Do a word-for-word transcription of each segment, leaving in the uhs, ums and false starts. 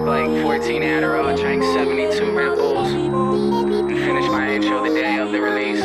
like fourteen Adderall, drank seventy-two Red Bulls, and finished my intro the day of the release.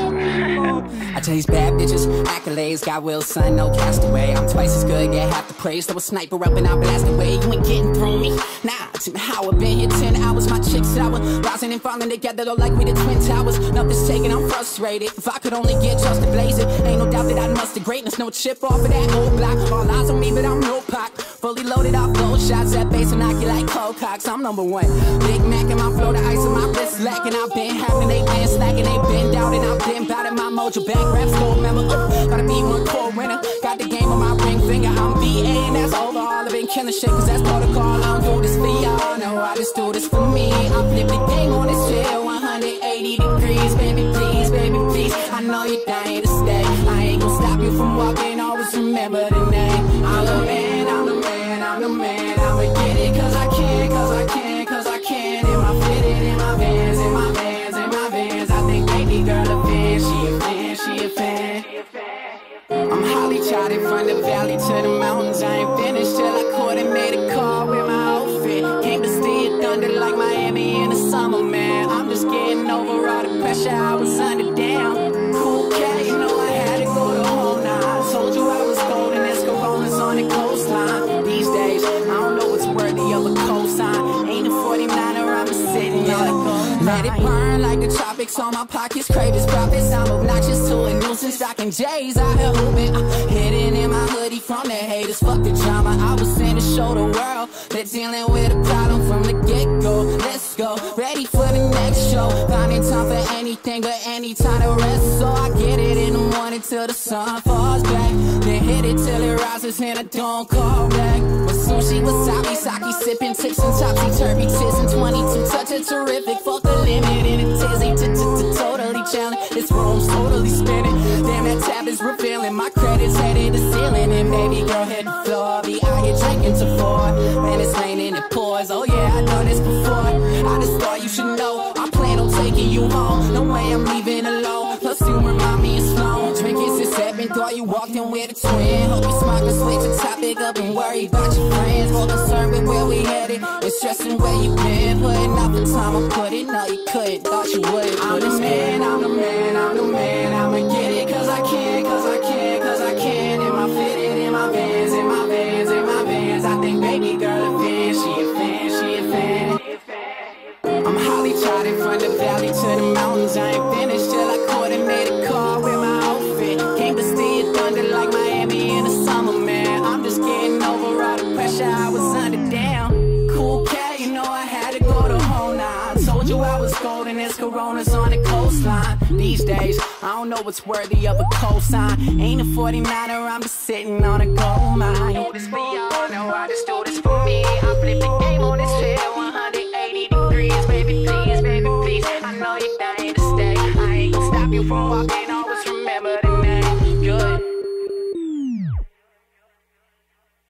I chase bad bitches, accolades, got will, son, no castaway. I'm twice as good, get half the praise. Throw a sniper up and I blast away. You ain't getting through me. Nah, to how I've been here ten hours. My chick's sour, rising and falling together, though like we the Twin Towers. Nothing's taken, I'm frustrated. If I could only get just to blaze it, ain't no doubt that I'd muster greatness. No chip off of that old block. All eyes on me, but I'm no Pac. Fully loaded off gold shots, that bass and knock you like cold cocks. I'm number one. Big Mac in my flow, the ice on my wrist lacking. I've been having, they been slacking, they been doubting. I've been bout it, my mojo back. Rap school member, uh, gotta be one core winner. Got the game on my ring finger. I'm V A and that's overall. I've been killing shit cause that's protocol. I don't do this for y'all, no, I just do this for me. I flip the game on this chair, one hundred eighty degrees. Baby, please, baby, please, I know you're dying to stay. I ain't gonna stop you from walking, always remember the name. I'm the man, I'm the man, I'm the man. I'ma get it cause I can, cause I can, cause I can. In my fitted, in my vans, in my vans, in my vans. I think baby girl a fan, she a fan, she a fan. I'm Holly charted from the valley to the mountains. I ain't finished till I coordinate a car with my outfit. Came to see it thunder like Miami in the summer, man. I'm just getting over all the pressure I was under. Down, cool cat, you know I had to go to home now. I told you I was golden, there's Coronas on the coastline. These days, I don't know what's worthy of a cosign. Ain't a forty-niner, I'm just sitting on a gold. Let it burn like the tropics on my pockets, crave his profits. I'm obnoxious to a nuisance, rocking J's out here hooping. I'm hidden in my hoodie from the haters, fuck the drama. I was sent to show the world they're dealing with a problem from the get-go. Let's go, ready for the next show. Finding time for anything but any time to rest. So I get it in the morning till the sun falls back. Then hit it till it rises and I don't call back. With sushi, wasabi, sake, sipping tips and topsy-turvy tits and twenty-two touch of terrific. Fuck the limit in a tizzy, totally challenge. This room's totally spinning. Damn, that tab is revealing. My credits headed to ceiling. And baby girl hit the floor. I'll be out here drinking to four. Man, it's raining, it pours. Oh yeah, I done this before. I just thought you should know I plan on taking you home. No way I'm leaving alone. Plus you remind me it's flown. Drinking since seven, thought you walked in with a twin. Hope you smart, can switch the topic up and worry about your friends. More concerned with where we headed and stressing where you been. Putting out the time I put it, no you couldn't, thought you would. I'm the man, I'm the man, I'm the man. I'ma get it cause I can, cause I can, cause I can. In my fitted, in my vans, in my vans, in my vans. I think baby girl a fan, she a fan, she a fan. I'm Holly charted from the valley to the mountains. I ain't finished till I coordinate a car with my outfit. Came to see it thunder like Miami in the summer, man. I'm just getting over all the pressure I was under. Down, cool cat, you know I had to go to home now. I told you I was golden, there's Coronas on the coastline. These days, I don't know what's worthy of a cosign. Ain't a forty-niner, I'm just sitting on a gold mine. I do this for y'all, no, I just do this for me. I flip the game on this field.